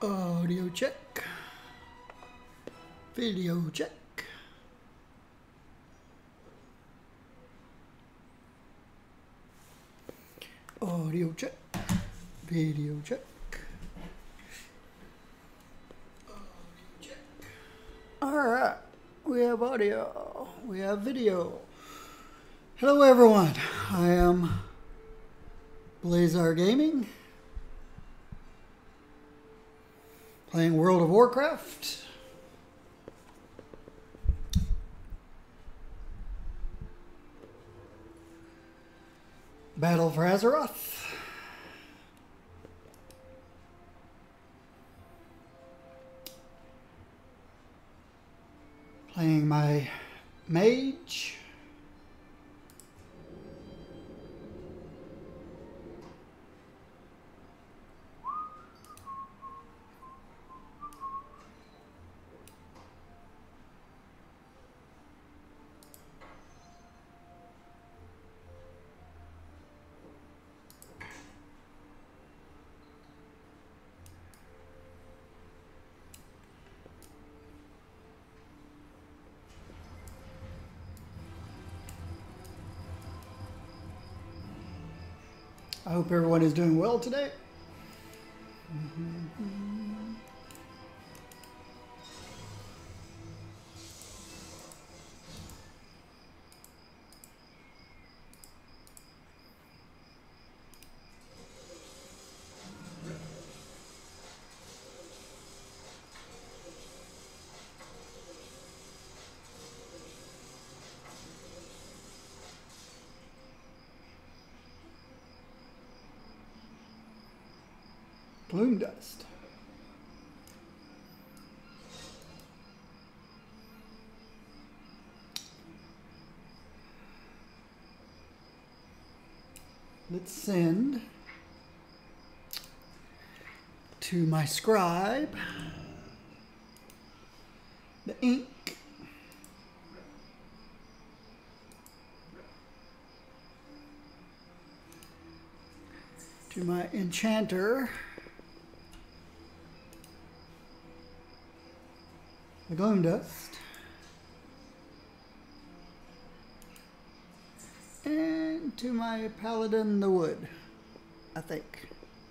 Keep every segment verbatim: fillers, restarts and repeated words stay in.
Audio check. Video check. Audio check. Video check. Audio check. Alright. We have audio. We have video. Hello everyone. I am Blazar Gaming. Playing World of Warcraft. Battle for Azeroth. Playing my mage. I hope everyone is doing well today. Mm-hmm. Bloom dust. Let's send to my scribe the ink. To my enchanter the gloom dust, and to my paladin the wood, I think.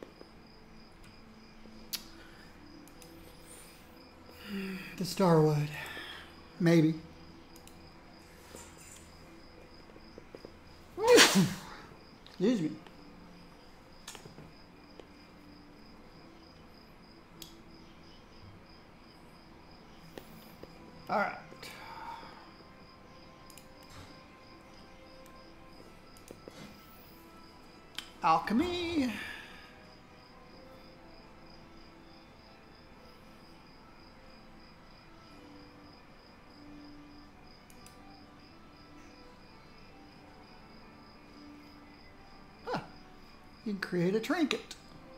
The starwood, maybe. Excuse me. All right. Alchemy. Huh. You can create a trinket.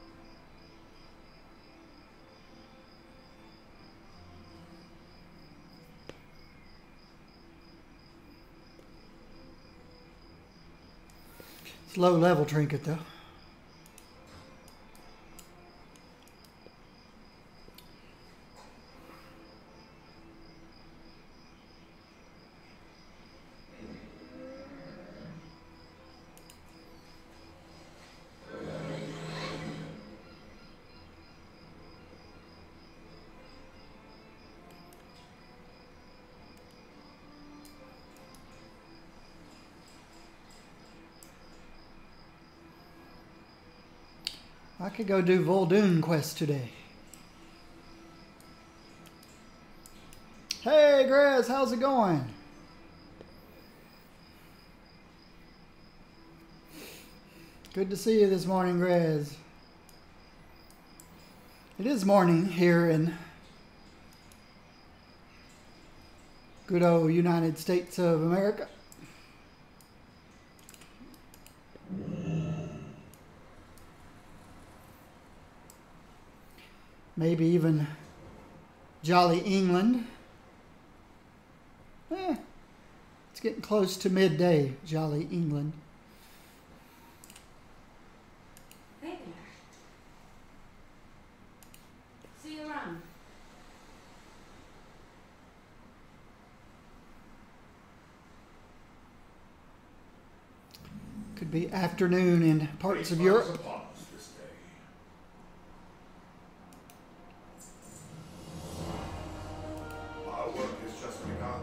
Low level trinket though. I could go do Vol'dun quest today. Hey, Grez, how's it going? Good to see you this morning, Grez. It is morning here in good old United States of America. Maybe even jolly England. Eh, it's getting close to midday, jolly England. Hey there. See Could be afternoon in parts of Europe. Our work has just begun.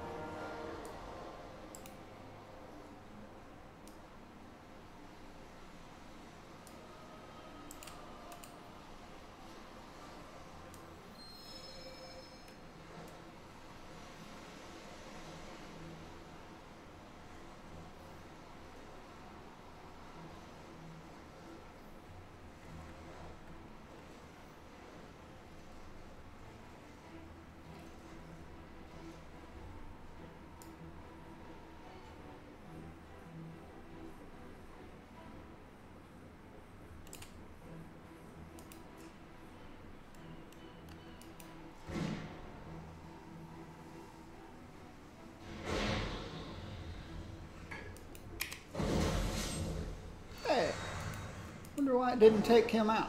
Hey, wonder why it didn't take him out.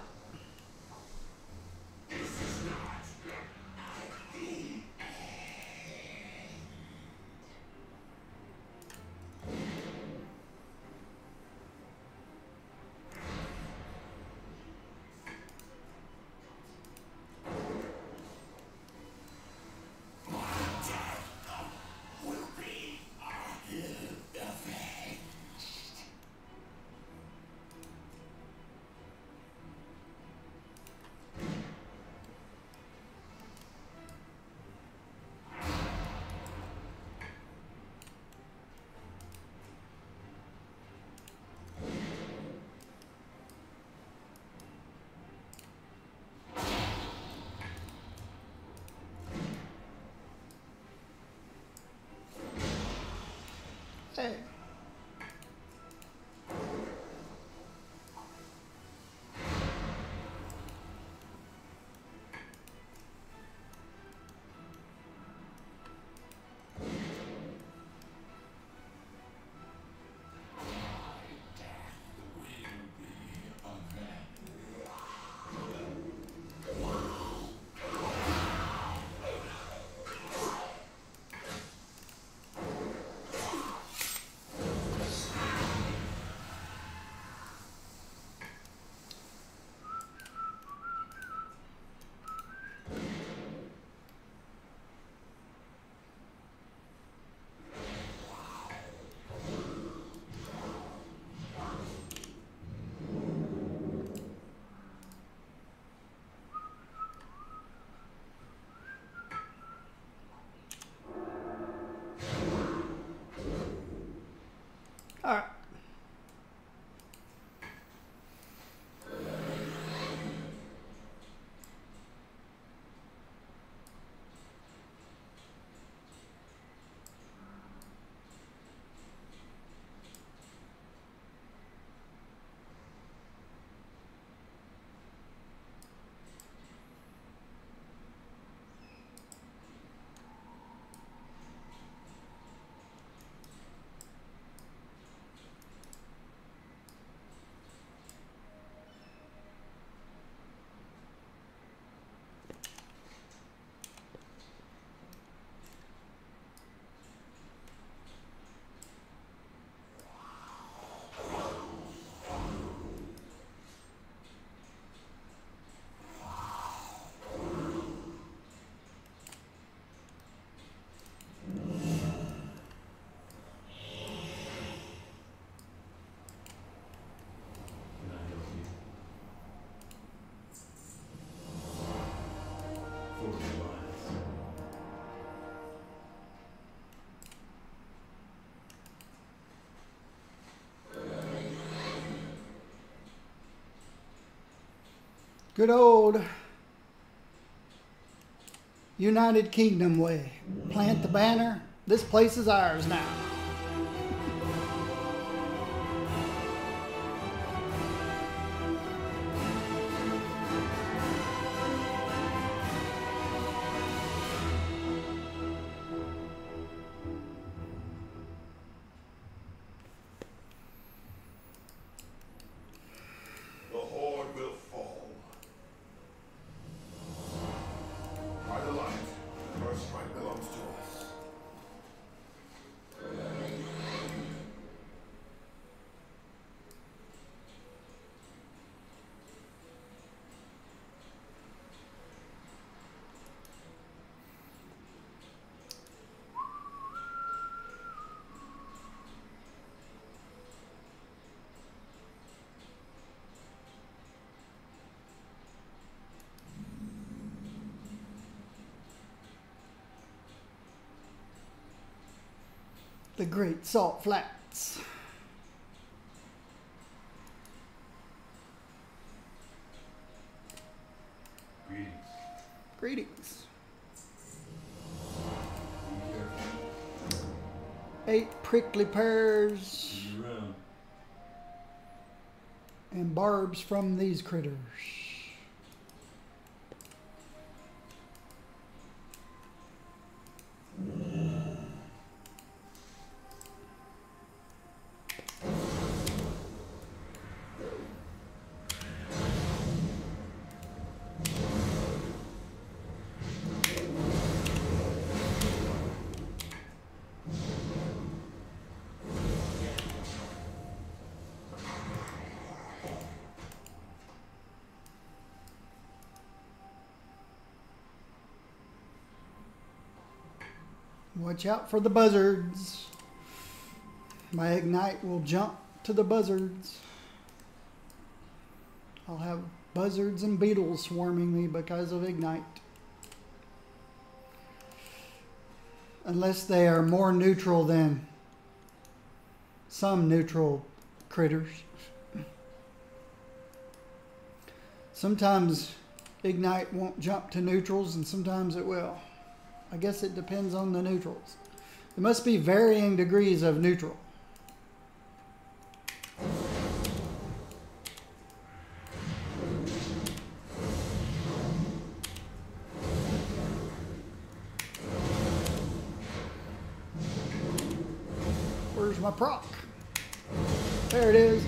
Hey. All right. Good old United Kingdom way. Plant the banner. This place is ours now. The Horde will fall. By the light, first right belongs to us. The Great Salt Flats. Greetings. Greetings. Be careful. Eight prickly pears See you around. and barbs from these critters. Watch out for the buzzards. My ignite will jump to the buzzards. I'll have buzzards and beetles swarming me because of ignite. Unless they are more neutral than some neutral critters. Sometimes ignite won't jump to neutrals and sometimes it will. I guess it depends on the neutrals. There must be varying degrees of neutral. Where's my proc? There it is.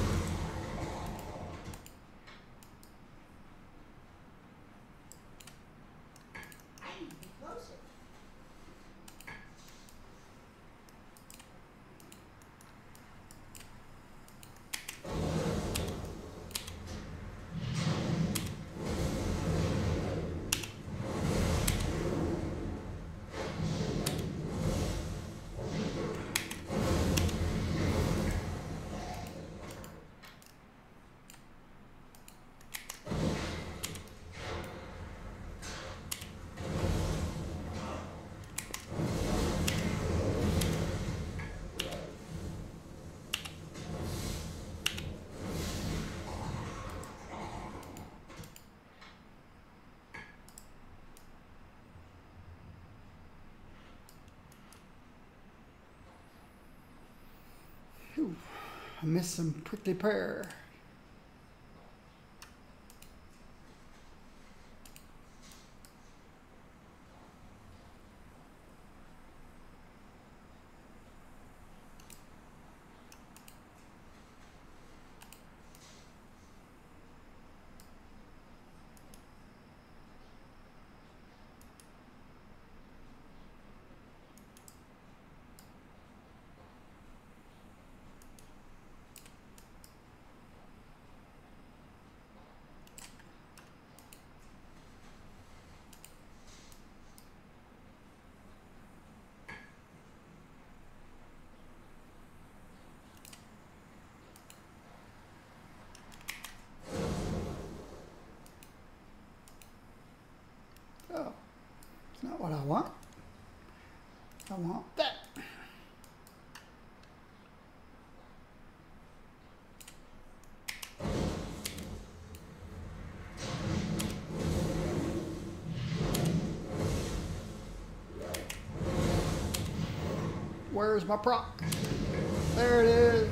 Whew, I missed some prickly pear. Oh, it's not what I want. I want that. Where's my proc? There it is.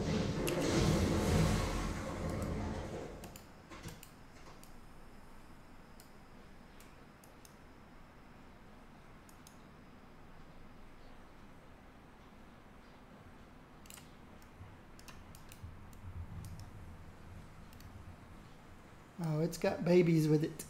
Oh, it's got babies with it.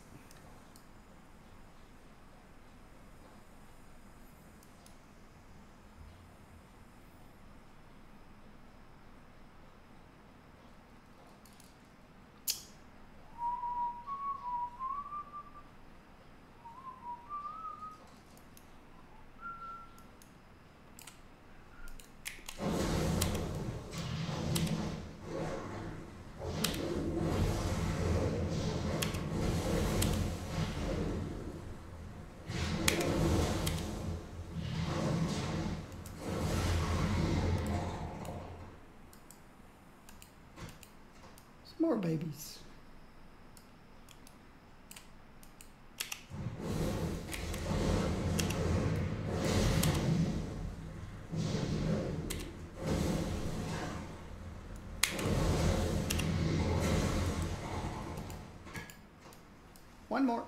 More babies. One more.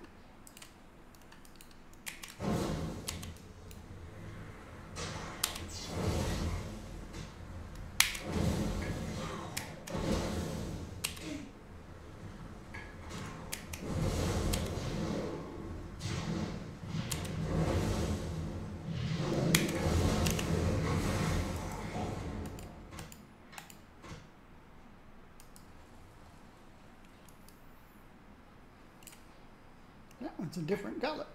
That one's a different color.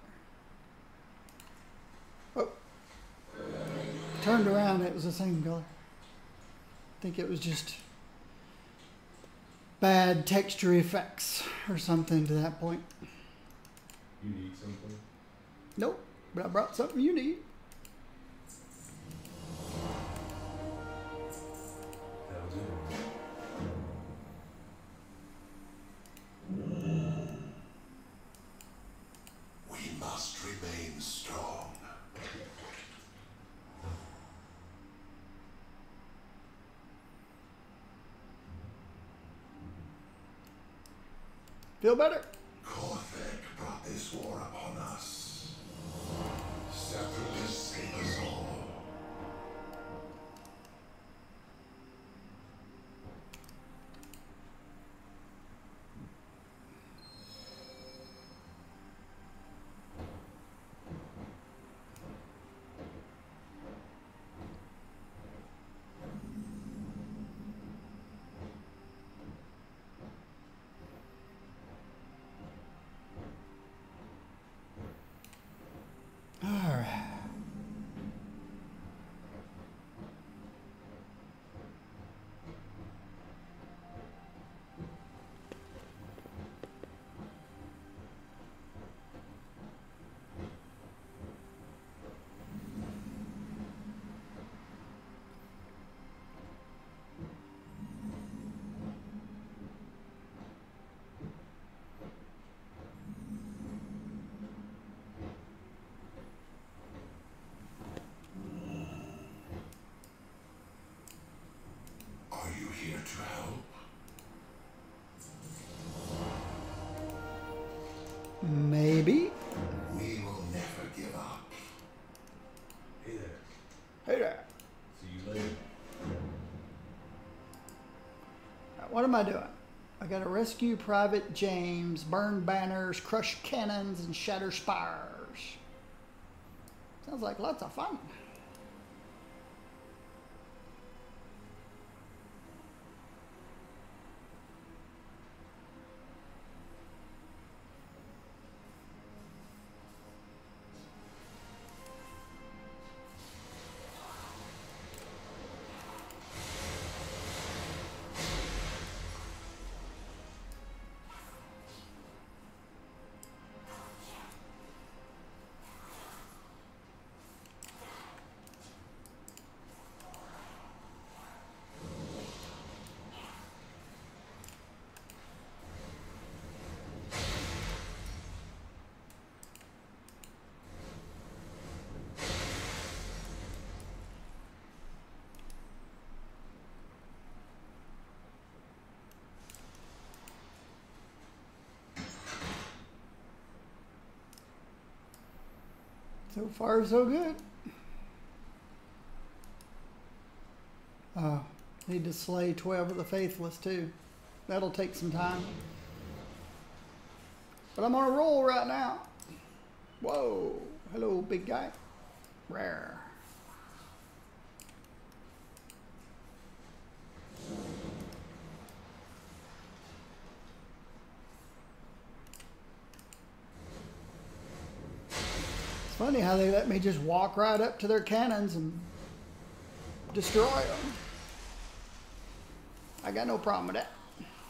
Oh. Turned around, it was the same color. I think it was just bad texture effects or something to that point. You need something? Nope, but I brought something you need. That was it. We must remain strong. Feel better? Korthek brought this war upon us. Separatists save us all. All right. Are you here to help? Maybe. We will never give up. Hey there. Hey there. See you later. What am I doing? I got to rescue Private James, burn banners, crush cannons, and shatter spires. Sounds like lots of fun. So far, so good. Uh, need to slay twelve of the Faithless, too. That'll take some time. But I'm on a roll right now. Whoa. Hello, big guy. Rare. Funny how they let me just walk right up to their cannons and destroy them. I got no problem with that.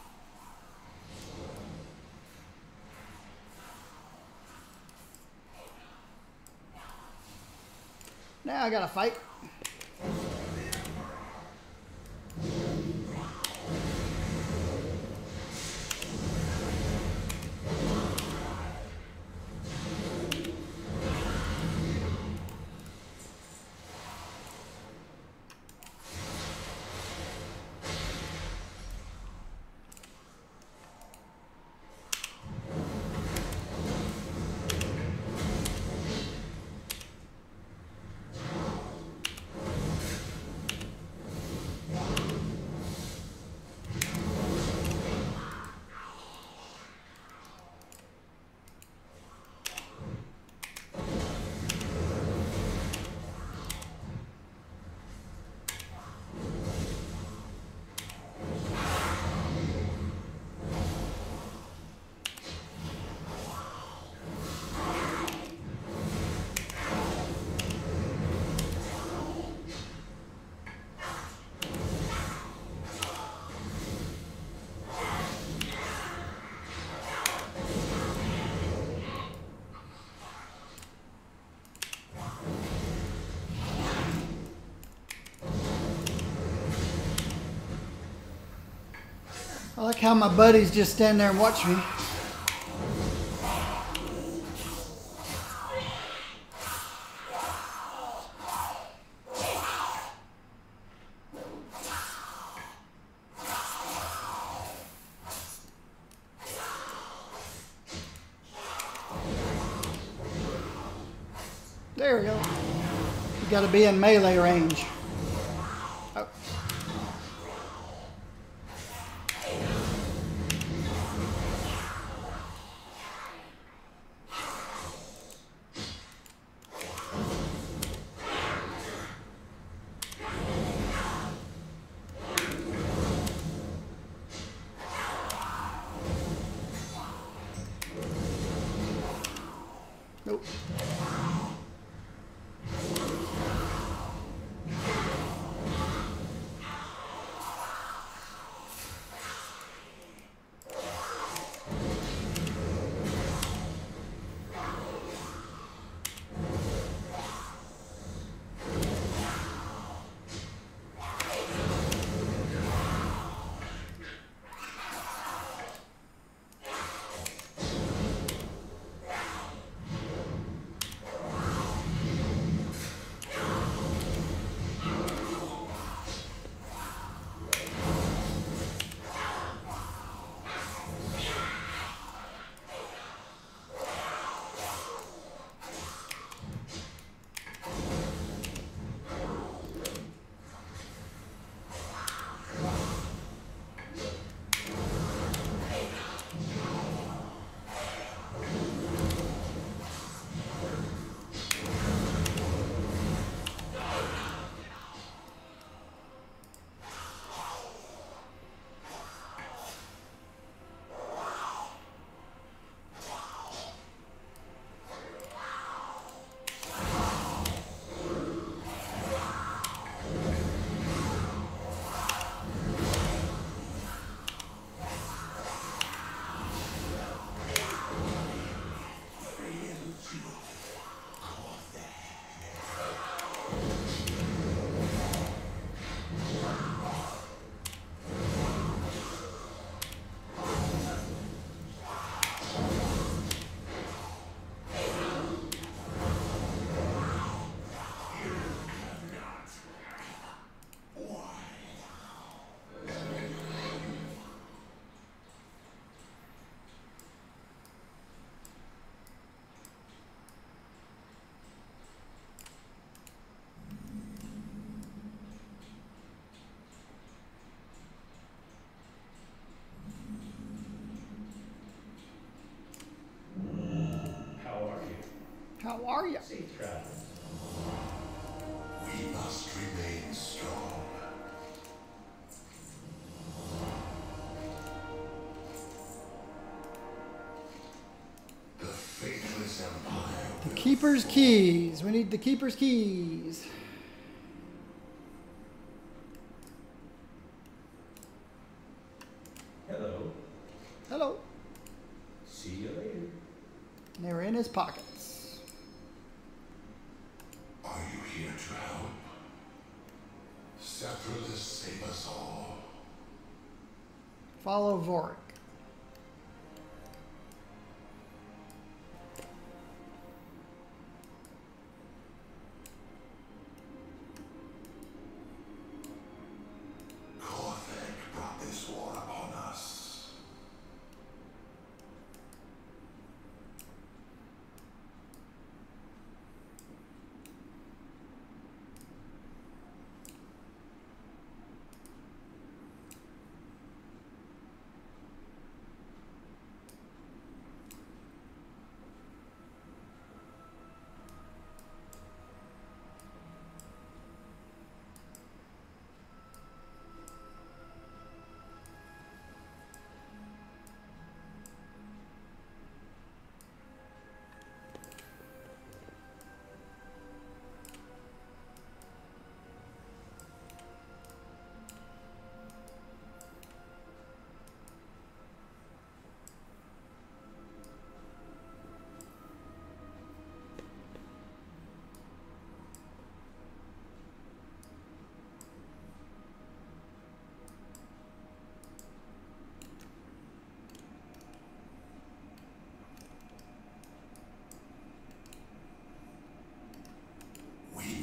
Now I gotta fight. how my buddies just stand there and watch me. There we go. You got to be in melee range. Oh. Nope. How are you? Safe travels. We must remain strong. The faithless empire. The Keeper's keys. We need the Keeper's keys. Hello. Hello. See you later. And they were in his pockets. Are you here to help? Sephiroth, save us all. Follow Vorik. Korthek brought this war upon us.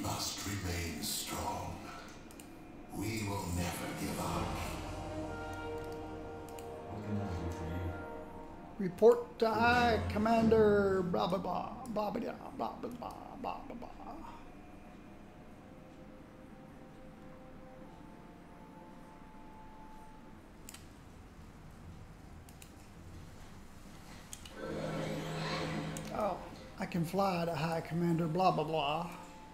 must remain strong. We will never give up. What can I do for you? Report to High Commander. Blah blah blah blah blah blah blah blah blah blah blah. Oh, I can fly to High Commander. Blah blah blah.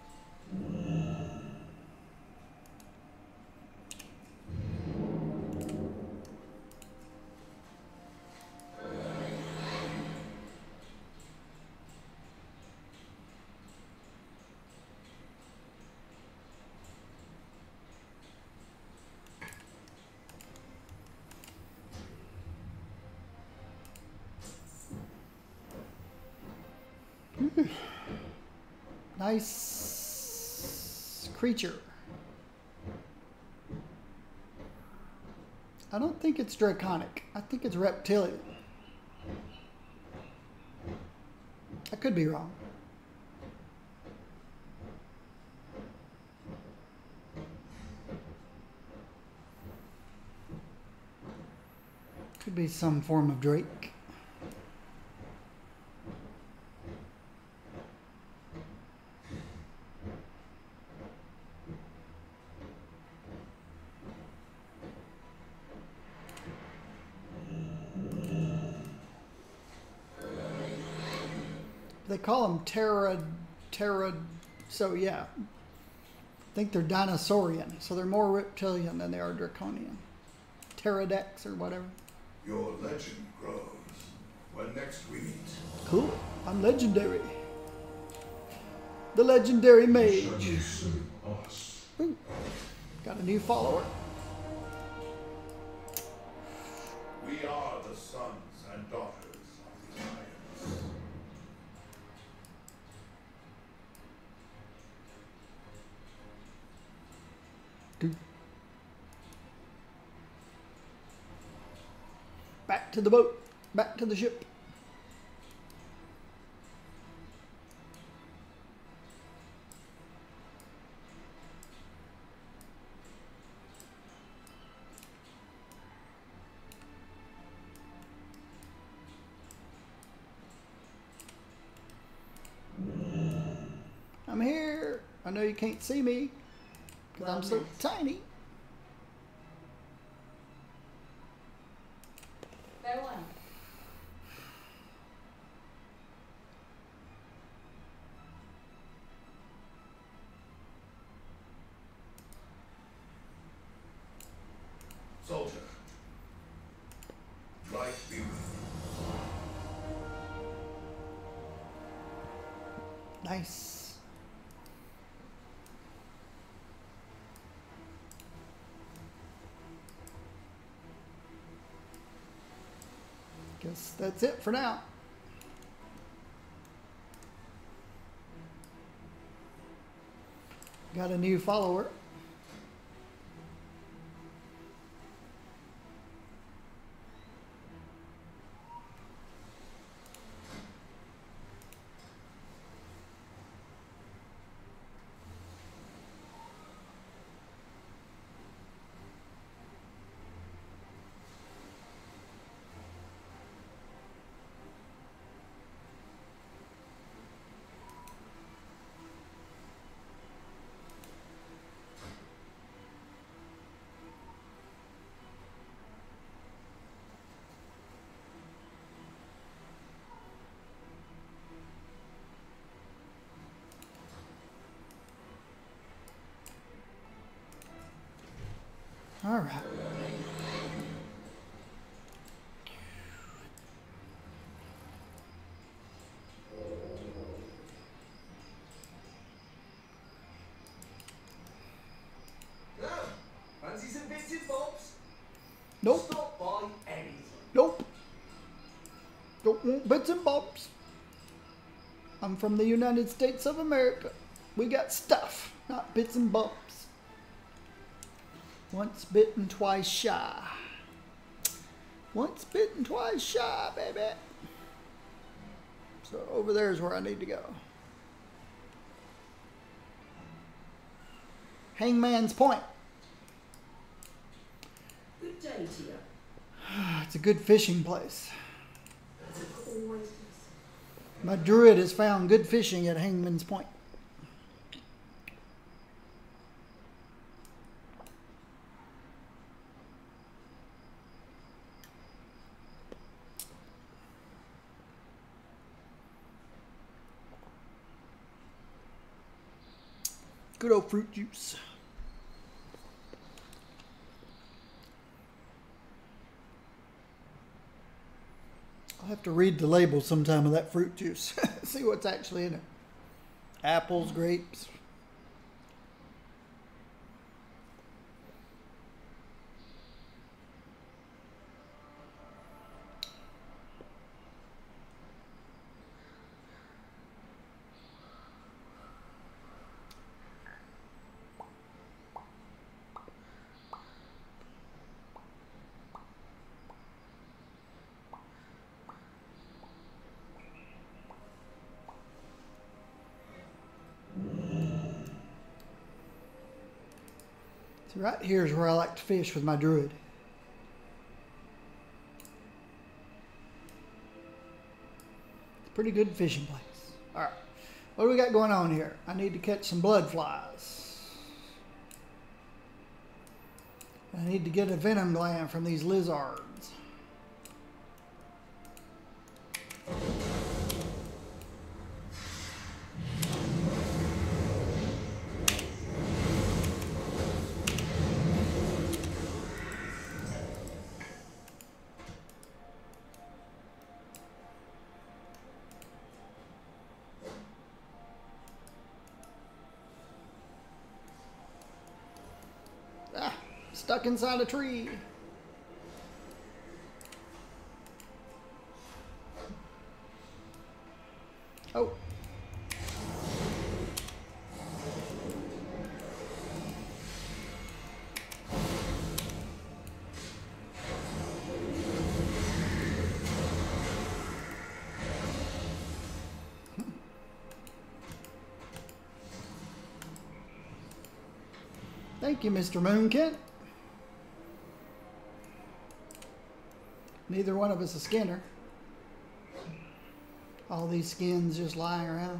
Nice creature. I don't think it's draconic. I think it's reptilian. I could be wrong. Could be some form of drake. They call them Terra, Terra, so yeah. I think they're dinosaurian, so they're more reptilian than they are draconian. Pterodex or whatever. Your legend grows when next we meet. Cool. I'm legendary. The legendary mage. Ooh, got a new follower. We are the sons and daughters of the Alliance. Dude. Back to the boat. Back to the ship. I'm here. I know you can't see me because I'm so tiny. Farewell. Soldier, life be with you. Nice. Guess that's it for now. Got a new follower. All right. No. Fancy some bits and bobs? Nope. Stop by anything. Nope. Don't want bits and bobs. I'm from the United States of America. We got stuff, not bits and bobs. Once bitten, twice shy. Once bitten, twice shy, baby. So over there is where I need to go. Hangman's Point. Good day to you. It's a good fishing place. As it always is. My druid has found good fishing at Hangman's Point. Good old fruit juice. I'll have to read the label sometime of that fruit juice. See what's actually in it. Apples, grapes. Right here is where I like to fish with my druid. It's a pretty good fishing place. All right, what do we got going on here? I need to catch some blood flies. I need to get a venom gland from these lizards. Stuck inside a tree. Oh. Thank you, Mister Moonkent. Neither one of us a skinner. All these skins just lying around.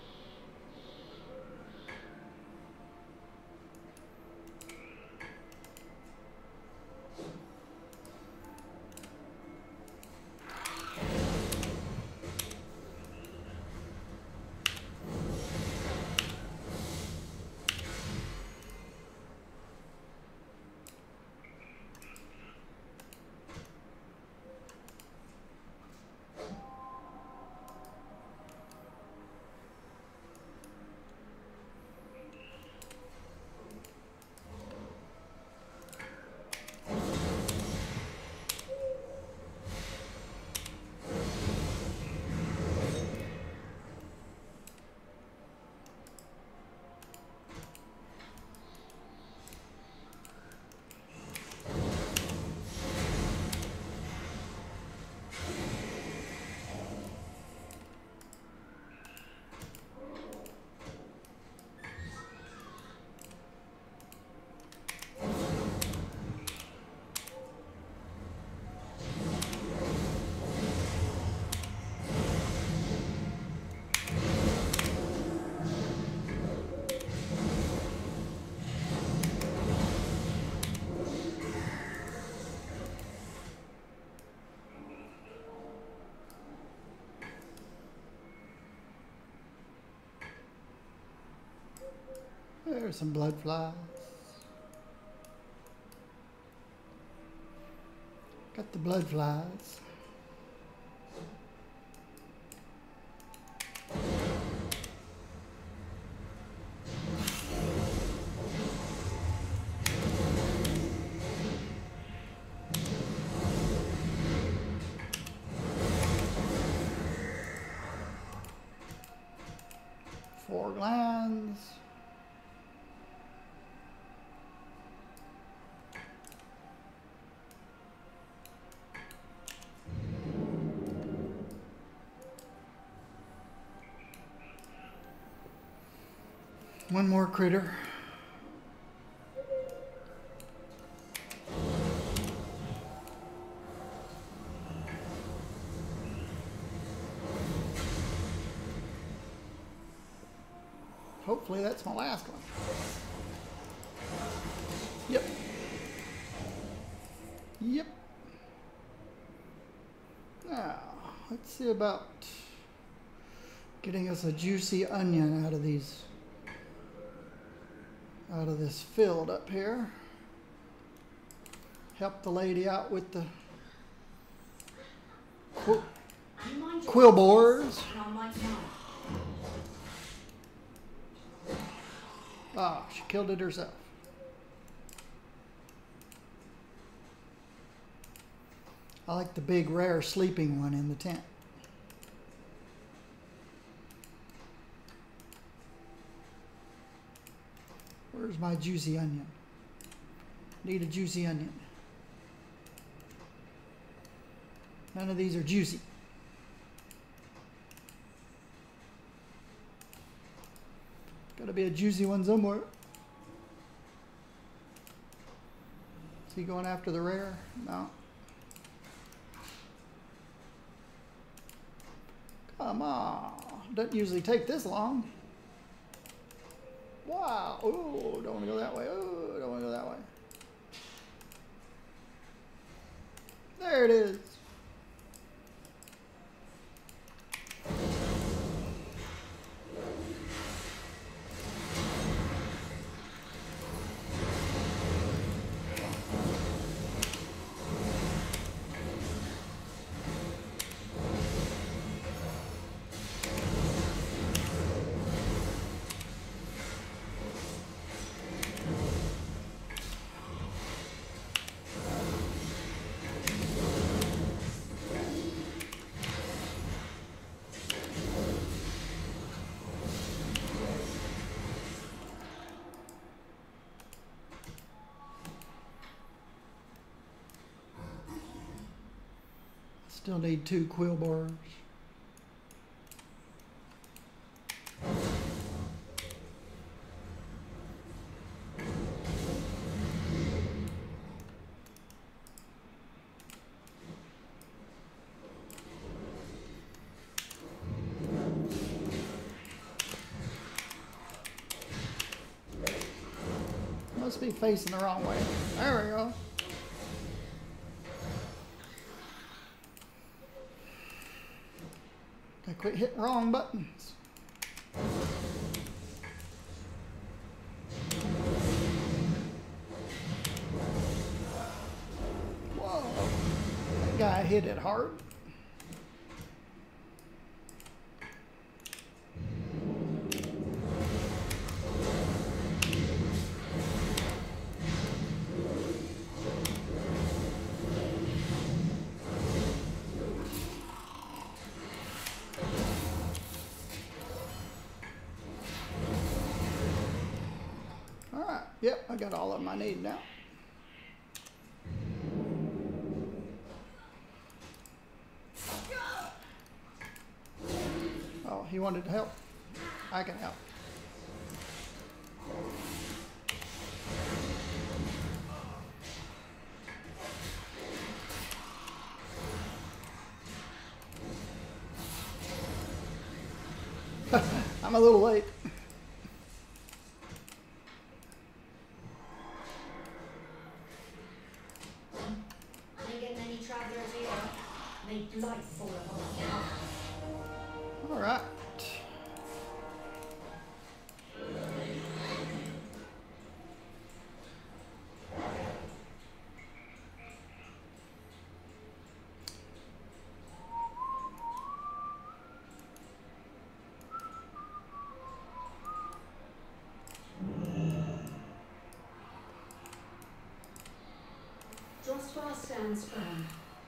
There's some blood flies. Got the blood flies. Four glands. One more critter. Hopefully that's my last one. Yep. Yep. Now, let's see about getting us a juicy onion out of these, out of this field up here. Help the lady out with the qu quill borers. Ah, she killed it herself. I like the big, rare sleeping one in the tent. Where's my juicy onion? Need a juicy onion. None of these are juicy. Gotta be a juicy one somewhere. Is he going after the rare? No. Come on. Doesn't usually take this long. Wow. Oh, don't want to go that way. Oh, don't want to go that way. There it is. Still need two quill bars. Must be facing the wrong way. There we go. I quit hitting wrong buttons. Whoa, that guy hit it hard. Yep, I got all of them I need now. Oh, he wanted to help. I can help. I'm a little late. All right. Drossbar stands firm.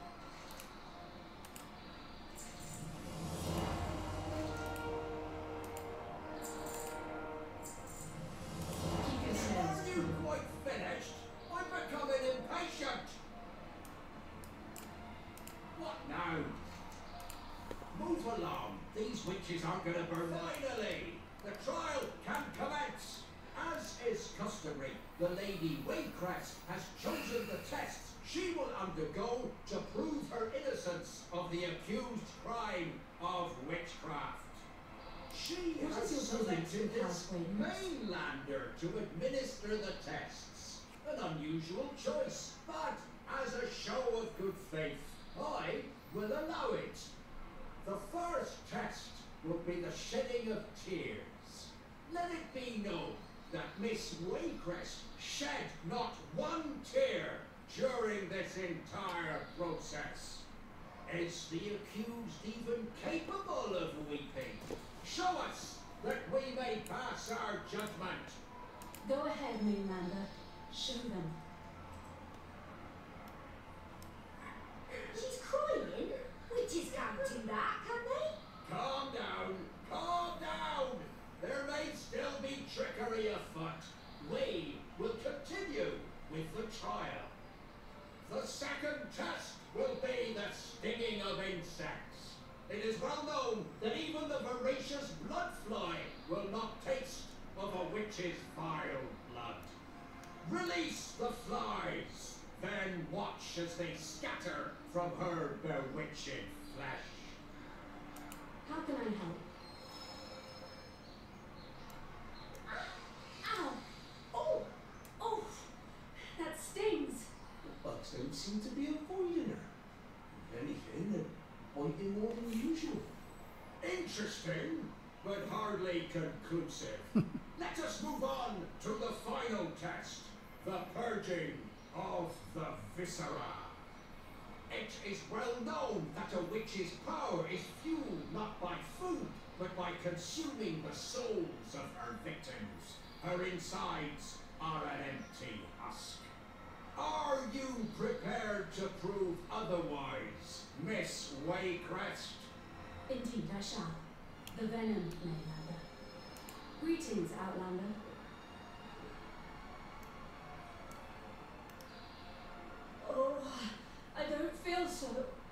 Witches aren't going to burn. Finally, the trial can commence. As is customary, the Lady Waycrest has chosen the tests she will undergo to prove her innocence of the accused crime of witchcraft. She What has is your business, selected this Houseway? mainlander to administer the tests. An unusual choice, but as a show of good faith, I will allow it. The first test will be the shedding of tears. Let it be known that Miss Waycrest shed not one tear during this entire process. Is the accused even capable of weeping? Show us that we may pass our judgment. Go ahead, Mainlander. Show them. She's crying. Witches can't do that, can they? Calm down, calm down. There may still be trickery afoot. We will continue with the trial. The second test will be the stinging of insects. It is well known that even the voracious blood fly will not taste of a witch's vile blood. Release the flies, then watch as they scatter from her bewitching flesh. How can I help? Ow! Oh! Oh! That stings! The bugs don't seem to be avoiding her. If anything, they're biting more than usual. Interesting, but hardly conclusive. Let us move on to the final test, the purging of the viscera. It is well known that a witch's power is fueled not by food, but by consuming the souls of her victims. Her insides are an empty husk. Are you prepared to prove otherwise, Miss Waycrest? Indeed, I shall. The venom, Mainlander. Greetings, Outlander. Oh, I don't feel so.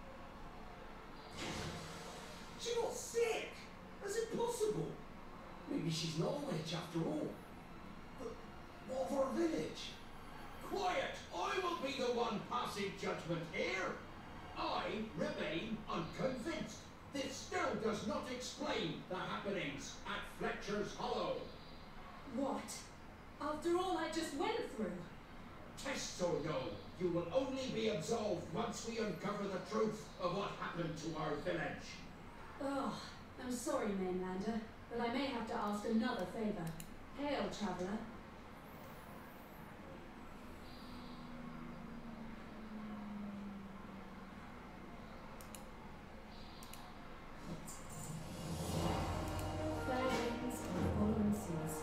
She's not sick. Is it possible? Maybe she's not a witch after all. But what of our village? Quiet! I will be the one passing judgment here. I remain unconvinced. This still does not explain the happenings at Fletcher's Hollow. What? After all I just went through? Tests or no, you will only be absolved once we uncover the truth of what happened to our village. Oh, I'm sorry, Mainlander, but I may have to ask another favor. Hail, traveler. Fair winds and fallen seas.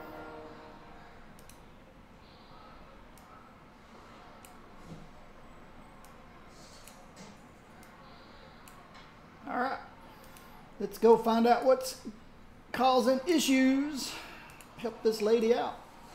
All right, let's go find out what's causing issues. Help this lady out.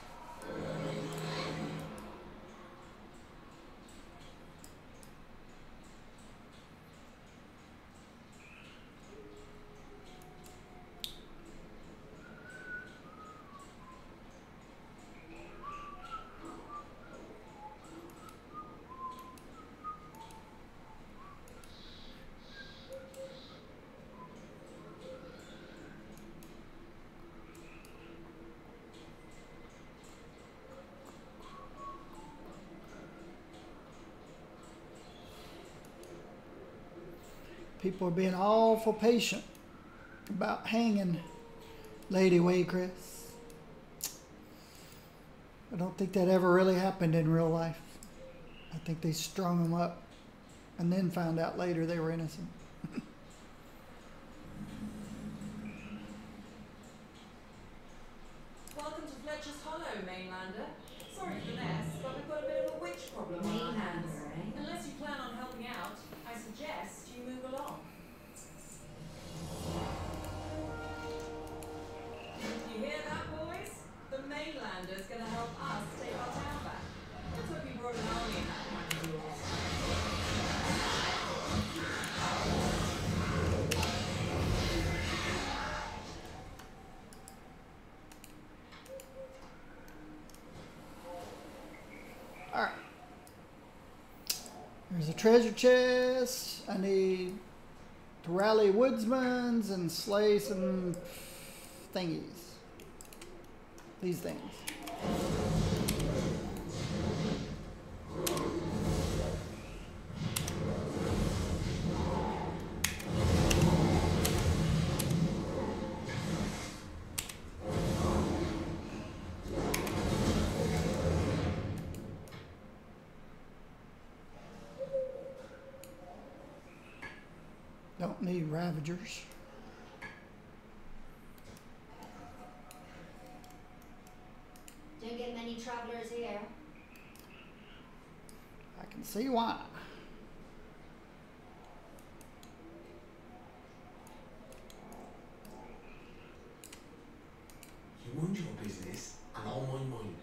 People are being awful patient about hanging Lady Waycrest. I don't think that ever really happened in real life. I think they strung them up and then found out later they were innocent. Welcome to Fletcher's Hollow, Mainlander. Sorry for the mess, but we've got a bit of a witch problem on our hands. Mainlander, eh? Unless you plan on helping out, I suggest you move along. You hear that, boys? The Mainlander's gonna help us take our town back. Let's hope you brought an army in that kind of yours. All right. There's a treasure chest. I need to rally woodsmans and slay some thingies. These things. Don't need Ravagers. Don't get many travelers here. I can see why. You mind your business, and I'll mind mine.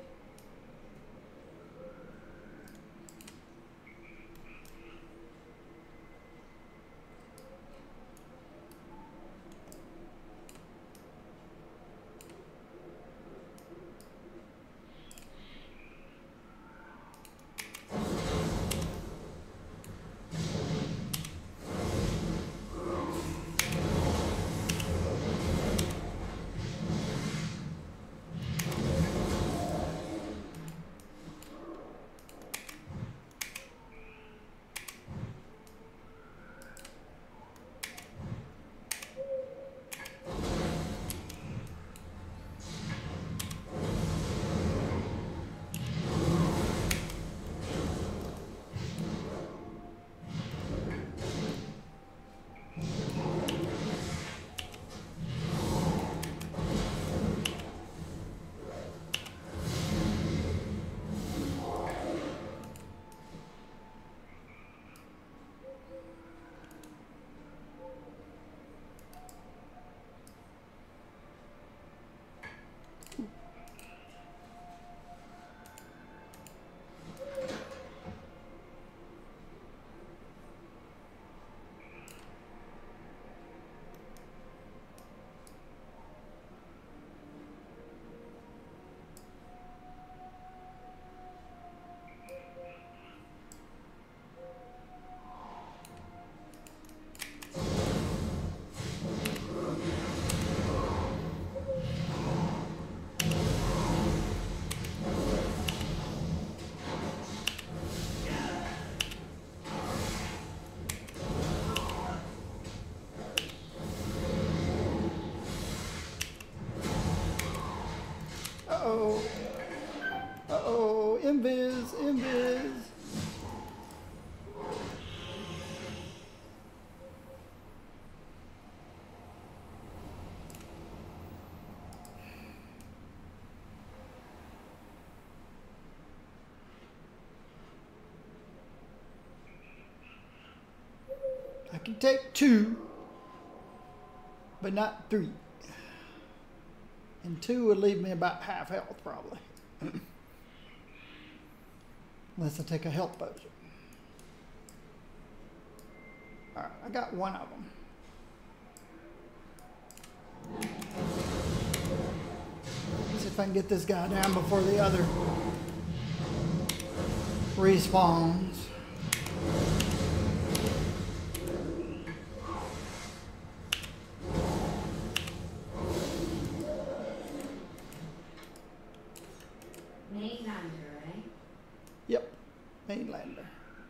Uh-oh. Uh-oh. Invis. Invis. I can take two, but not three. And two would leave me about half health, probably. Unless I take a health potion. Alright, I got one of them. See if I can get this guy down before the other respawns. Mainlander, eh? Yep, mainlander.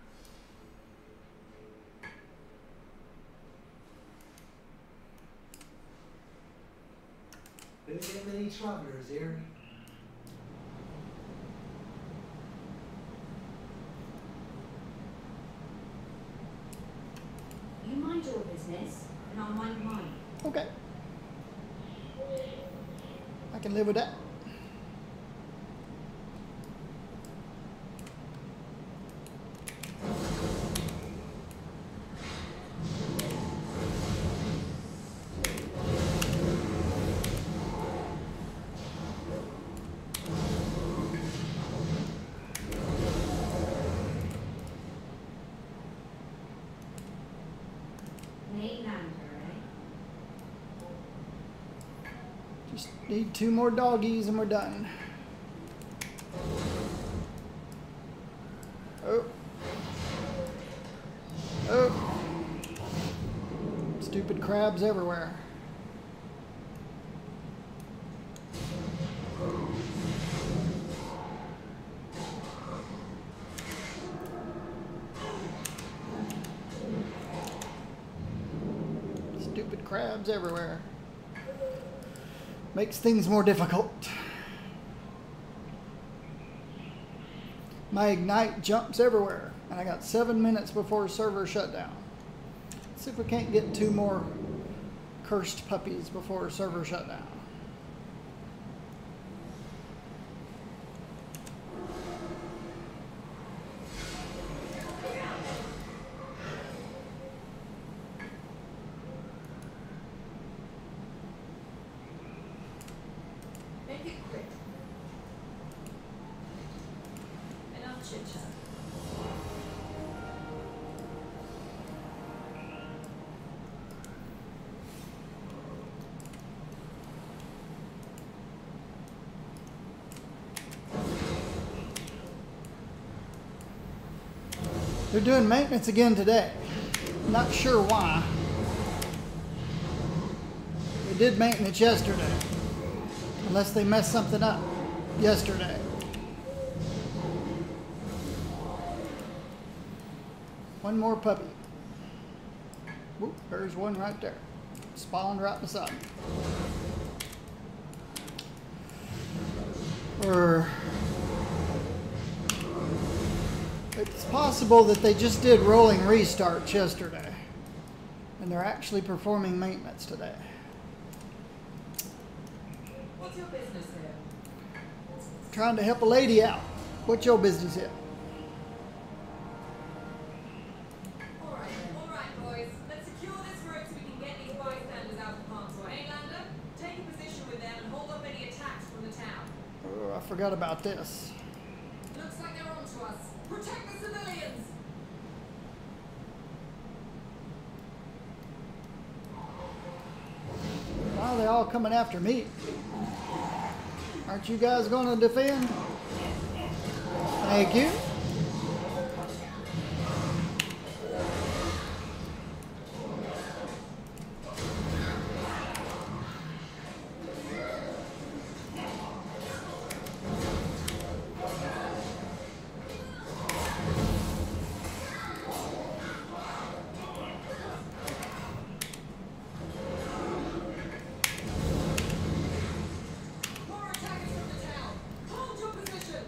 Don't get many travelers here. You mind your business, and I'll mind mine. Okay. I can live with that. Just need two more doggies and we're done. Oh. Oh. Stupid crabs everywhere. crabs everywhere. Makes things more difficult. My ignite jumps everywhere, and I got seven minutes before server shutdown. Let's see if we can't get two more cursed puppies before server shutdown. Make it quick. Enough chit chat. They're doing maintenance again today. Not sure why. They did maintenance yesterday. Unless they messed something up yesterday. One more puppy. Whoop, there's one right there. Spawned right beside me. Or it's possible that they just did rolling restarts yesterday. And they're actually performing maintenance today. What's your business here? Trying to help a lady out. What's your business here? Alright, alright boys. Let's secure this road so we can get these bystanders out of harm's way. Hey, Lander, take a position with them and hold off any attacks from the town. Oh, I forgot about this. Looks like they're on to us. Protect the civilians! Why are they all coming after me? Aren't you guys going to defend? Thank you. More attackers from the town! Hold your position!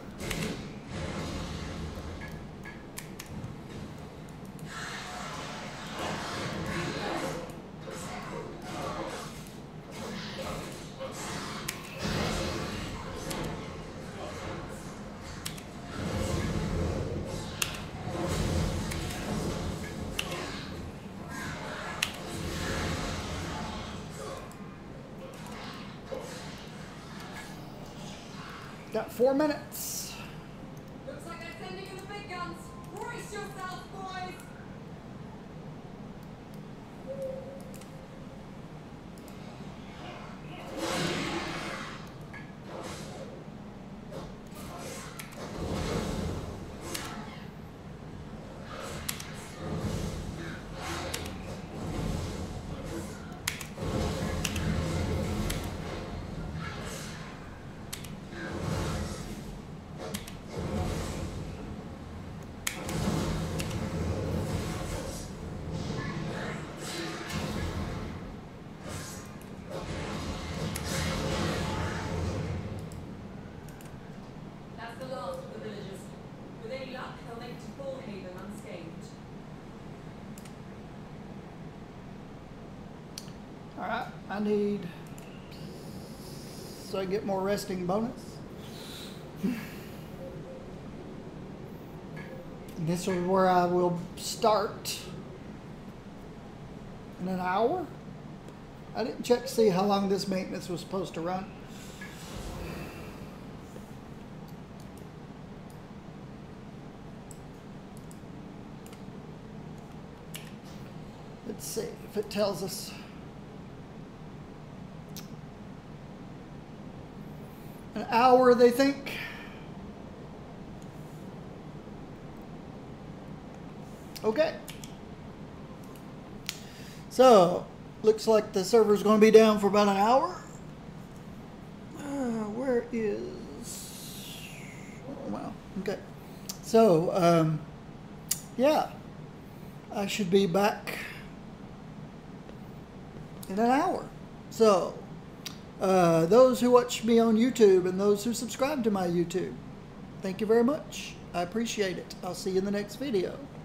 Got four minutes. Looks like they're sending in the big guns! Brace yourself, boys! That's the last of the villagers. With any luck, they'll make it to Bullhaven unscathed. Alright, I need... So I get more resting bonus. This is where I will start in an hour. I didn't check to see how long this maintenance was supposed to run. Let's see if it tells us. An hour, they think. Okay. So, looks like the server's going to be down for about an hour. Uh, where is... Oh, wow. Okay. So, um, yeah. I should be back in an hour. So, uh, those who watch me on YouTube and those who subscribe to my YouTube, thank you very much. I appreciate it. I'll see you in the next video.